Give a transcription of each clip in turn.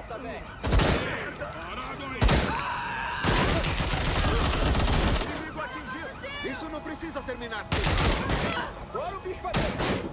essa, velho! Parado aí! Inimigo atingido! Isso não precisa terminar assim! Agora o bicho vai pegar!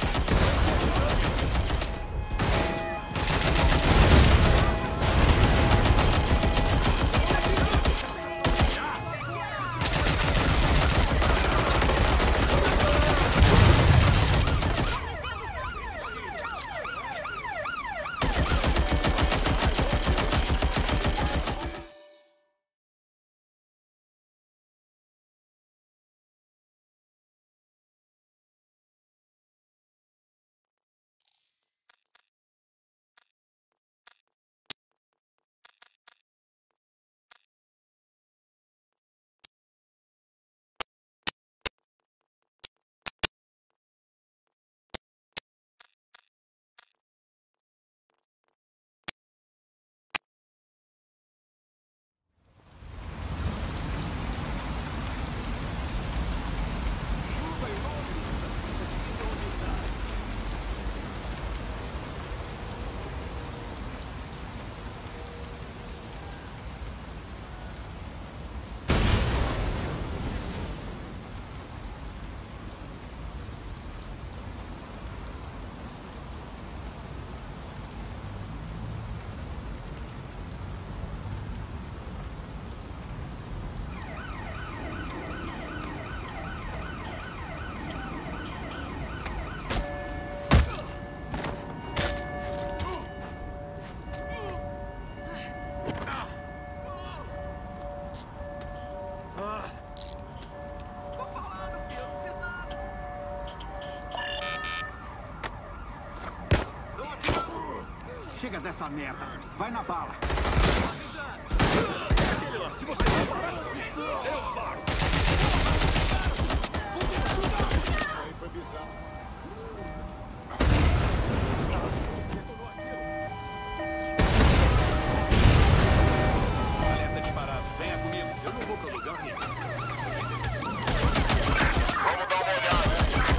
Chega dessa merda. Vai na bala. Se você não parar com isso, eu paro! Aí foi bizarro. Alerta disparado. Venha comigo. Eu não vou pra lugar nenhum. Vamos dar uma olhada.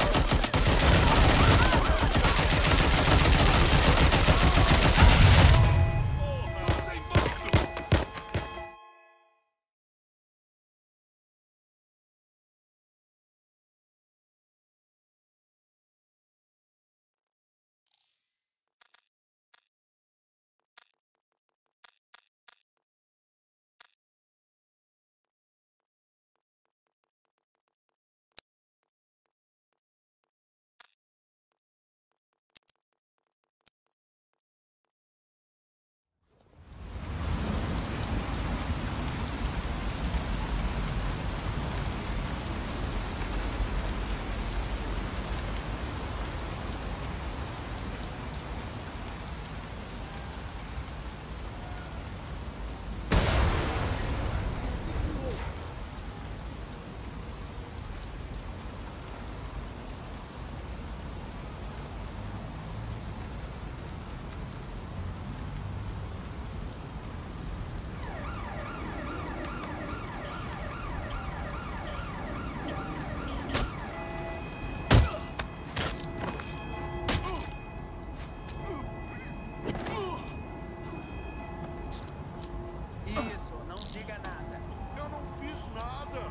Isso, não diga nada. Eu não fiz nada.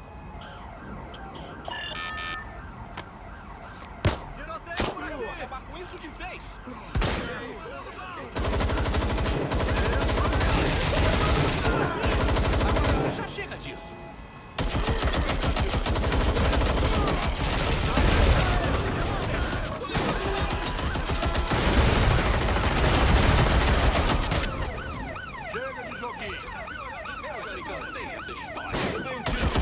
Tiroteio por aqui. Acabar com isso de vez. Já chega disso. Chega de joguinho. Eu já me cansei dessa história. Eu tenho tiro.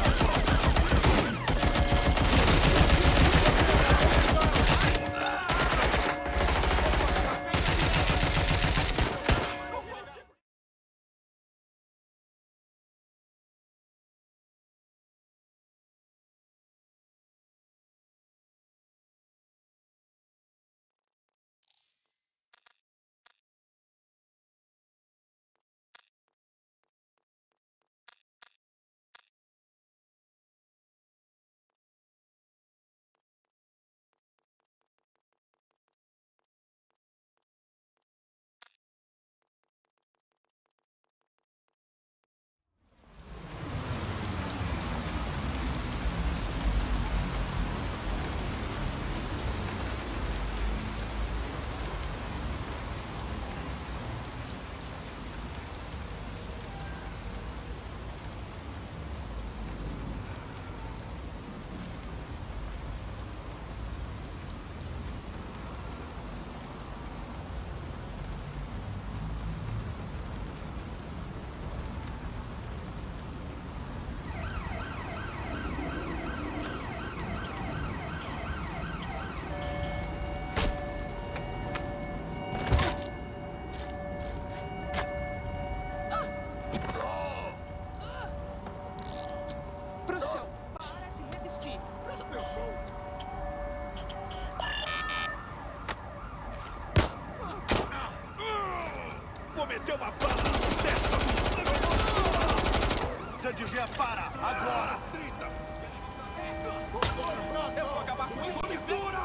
meteu uma bala na testa do... Você devia parar agora! 30! Eu vou acabar com isso, mistura!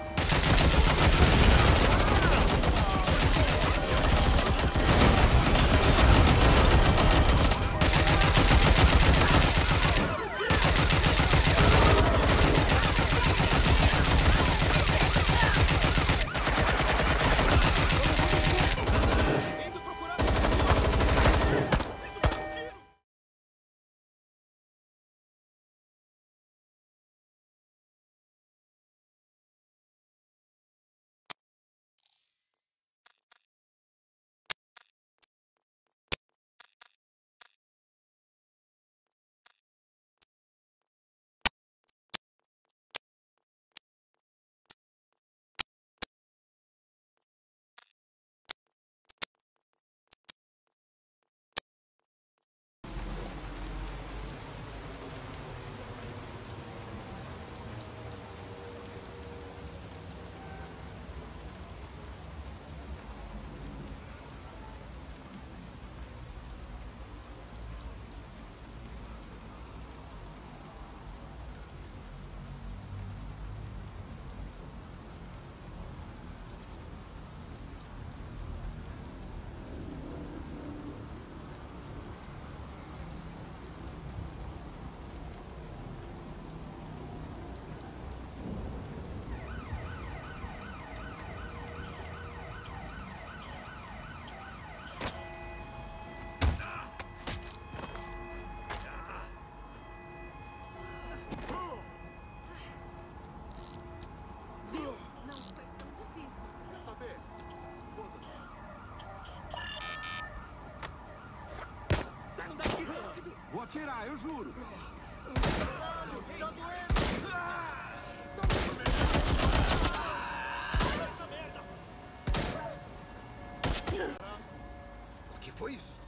Vou atirar, eu juro. Tá doendo. O que foi isso?